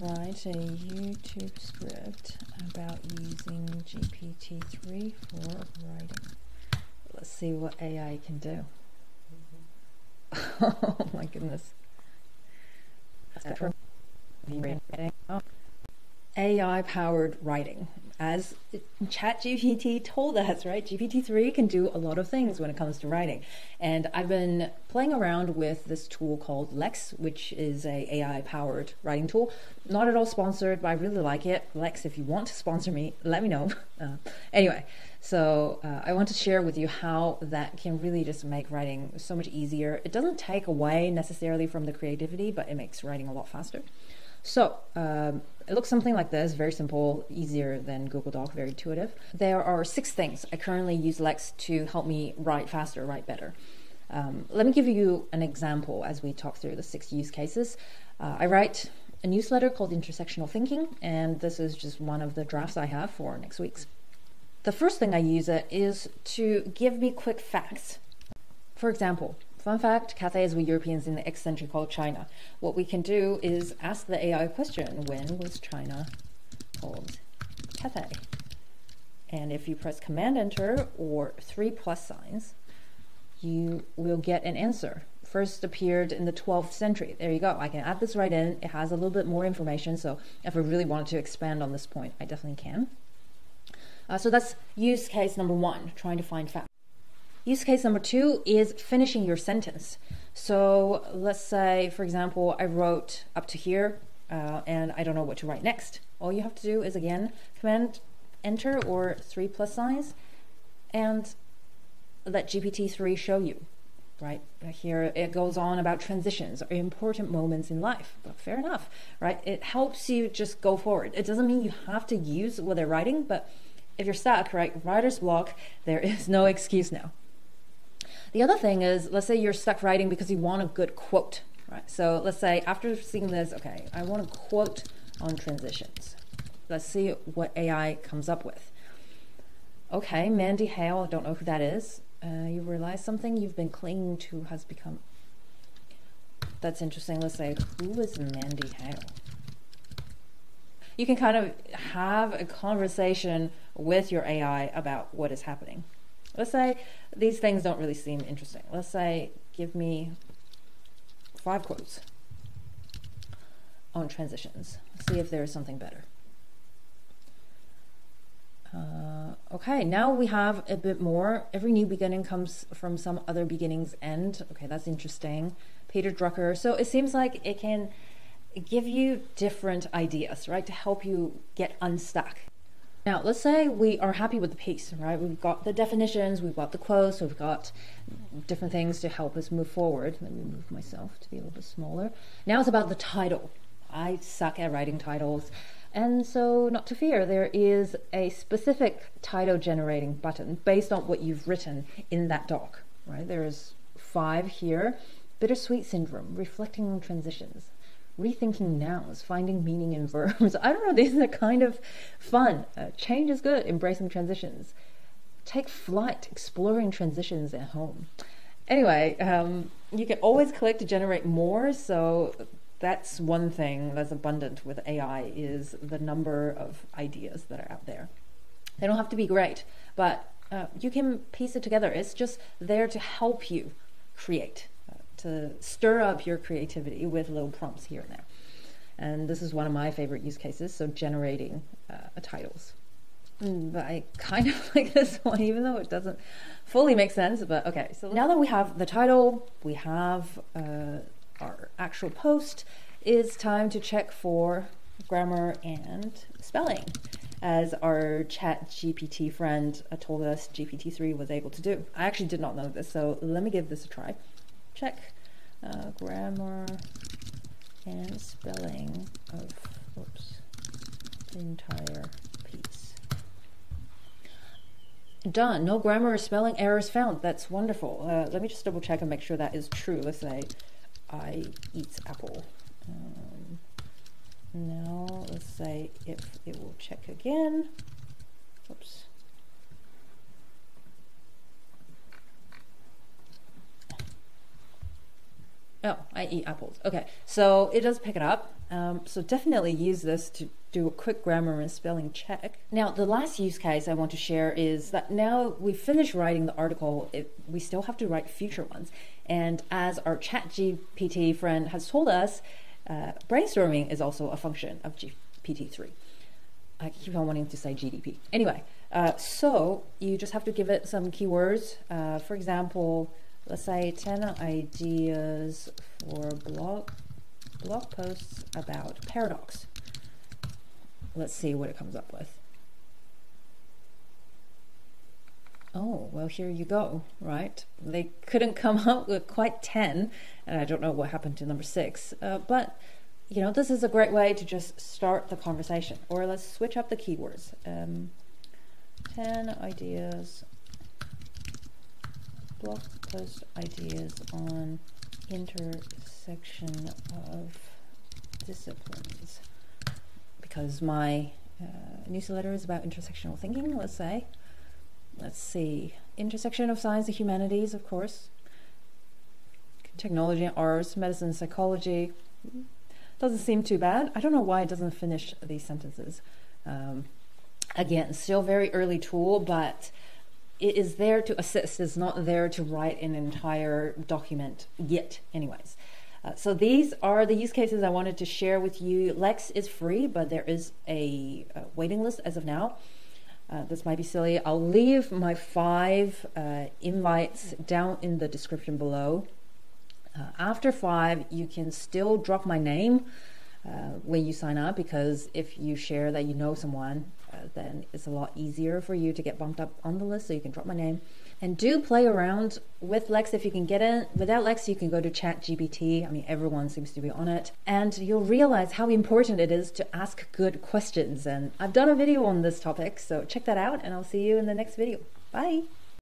write a YouTube script about using GPT-3 for writing. Let's see what AI can do. Oh my goodness. AI-powered writing. As ChatGPT told us, right? GPT-3 can do a lot of things when it comes to writing. And I've been playing around with this tool called Lex, which is a AI-powered writing tool. Not at all sponsored, but I really like it. Lex, if you want to sponsor me, let me know. Anyway, so I want to share with you how that can really just make writing so much easier. It doesn't take away necessarily from the creativity, but it makes writing a lot faster. So it looks something like this, very simple, easier than Google Doc, very intuitive. There are 6 things I currently use Lex to help me write faster, write better. Let me give you an example as we talk through the 6 use cases. I write a newsletter called Intersectional Thinking, and this is just one of the drafts I have for next week's. The first thing I use it is to give me quick facts. For example, fun fact, Cathays were Europeans in the ex-century called China. What we can do is ask the AI question, when was China called Cathay? And if you press Command Enter or 3+ signs, you will get an answer. First appeared in the 12th century. There you go. I can add this right in. It has a little bit more information, so if I really wanted to expand on this point, I definitely can. So that's use case number 1, trying to find facts. Use case number 2 is finishing your sentence. So let's say, for example, I wrote up to here and I don't know what to write next. All you have to do is, again, Command Enter or 3+ signs and let GPT-3 show you. Right here it goes on about transitions or important moments in life. But fair enough, right? It helps you just go forward. It doesn't mean you have to use what they're writing, but if you're stuck, right, writer's block, there is no excuse now. The other thing is, let's say you're stuck writing because you want a good quote, right? So let's say after seeing this, okay, I want a quote on transitions. Let's see what AI comes up with. Okay, Mandy Hale, I don't know who that is. You realize something you've been clinging to has become... That's interesting. Let's say, who is Mandy Hale? You can kind of have a conversation with your AI about what is happening. Let's say these things don't really seem interesting. Let's say, give me 5 quotes on transitions. See if there is something better. Okay, now we have a bit more. Every new beginning comes from some other beginning's end. Okay, that's interesting. Peter Drucker. So it seems like it can give you different ideas, right, to help you get unstuck. Now, let's say we are happy with the piece, right? We've got the definitions, we've got the quotes, we've got different things to help us move forward. Let me move myself to be a little bit smaller. Now it's about the title. I suck at writing titles. And so, not to fear, there is a specific title generating button based on what you've written in that doc, right? There's 5 here. Bittersweet syndrome, reflecting on transitions. Rethinking nouns, finding meaning in verbs. I don't know, these are kind of fun. Change is good, embracing transitions. Take flight, exploring transitions at home. Anyway, you can always click to generate more, so that's one thing that's abundant with AI is the number of ideas that are out there. They don't have to be great, but you can piece it together. It's just there to help you create. To stir up your creativity with little prompts here and there. And this is one of my favorite use cases, so generating titles. But I kind of like this one, even though it doesn't fully make sense, but okay. So now that we have the title, we have our actual post, it's time to check for grammar and spelling. As our ChatGPT friend told us GPT-3 was able to do. I actually did not know this, so let me give this a try. Check grammar and spelling of the entire piece. Done. No grammar or spelling errors found. That's wonderful. Let me just double check and make sure that is true. Let's say I eats apple. Now let's say if it will check again. Oops. Oh, I eat apples. Okay, so it does pick it up. So definitely use this to do a quick grammar and spelling check. Now, the last use case I want to share is that now we finished writing the article, we still have to write future ones. And as our ChatGPT friend has told us, brainstorming is also a function of GPT-3. I keep on wanting to say GDP. Anyway, so you just have to give it some keywords. For example, let's say 10 ideas for blog posts about paradox. Let's see what it comes up with. Oh, well, here you go, right? They couldn't come up with quite 10, and I don't know what happened to number 6, but you know, this is a great way to just start the conversation. Or let's switch up the keywords. 10 ideas, blog post ideas on intersection of disciplines. Because my newsletter is about intersectional thinking, let's say. Let's see, intersection of science and humanities, of course. Technology and arts, medicine and psychology. Doesn't seem too bad. I don't know why it doesn't finish these sentences. Again, still very early tool, but it is there to assist. It's not there to write an entire document yet, anyways. So these are the use cases I wanted to share with you. Lex is free, but there is a waiting list as of now. This might be silly. I'll leave my 5 invites down in the description below. After 5, you can still drop my name when you sign up, because if you share that you know someone, then it's a lot easier for you to get bumped up on the list, so you can drop my name. And do play around with Lex if you can get in. Without Lex, you can go to ChatGPT. I mean, everyone seems to be on it. And you'll realize how important it is to ask good questions. And I've done a video on this topic, so check that out, and I'll see you in the next video. Bye!